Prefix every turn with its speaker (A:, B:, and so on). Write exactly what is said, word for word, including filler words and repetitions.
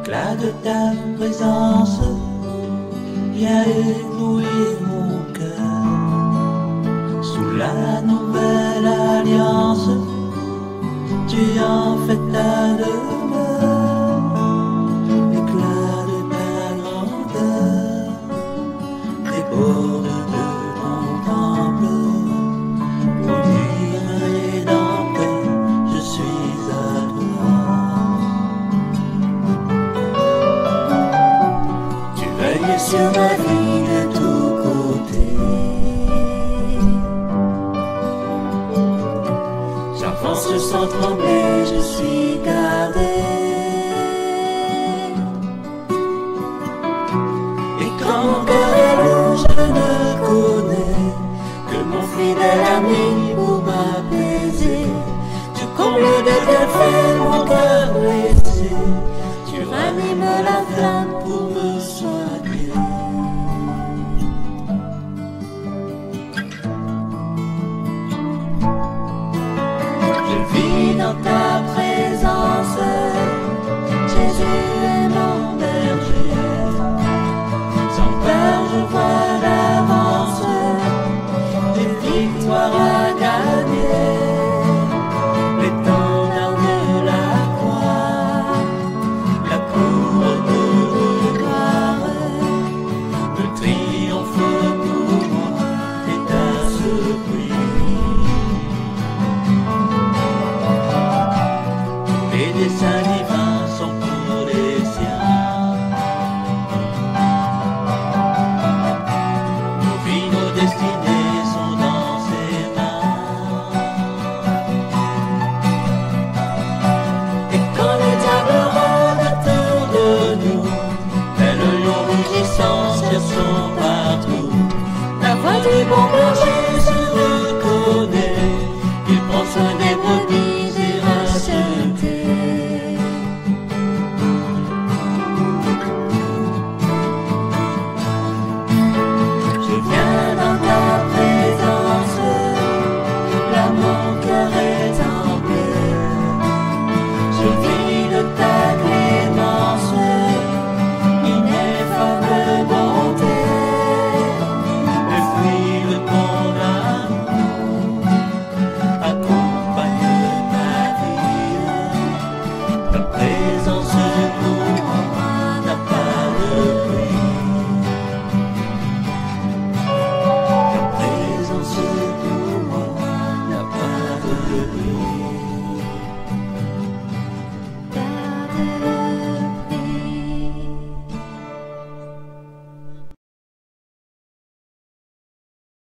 A: L'éclat de ta présence vient éblouir mon cœur. Sous la nouvelle alliance, tu en fais ta demeure. L'éclat de ta grandeur déborde de ton temple. Pour dire et dans paix, je suis à toi. Tu veilles sur ma vie de tous côtés. J'avance sans trembler, je suis gardé. Et quand mon cœur est lourd, je ne connais que mon fidèle ami pour m'apaiser. Tu combles de bienfaits mon cœur blessé. Tu ranimes la flamme pour me soigner. Je vis dans ta présence, Jésus.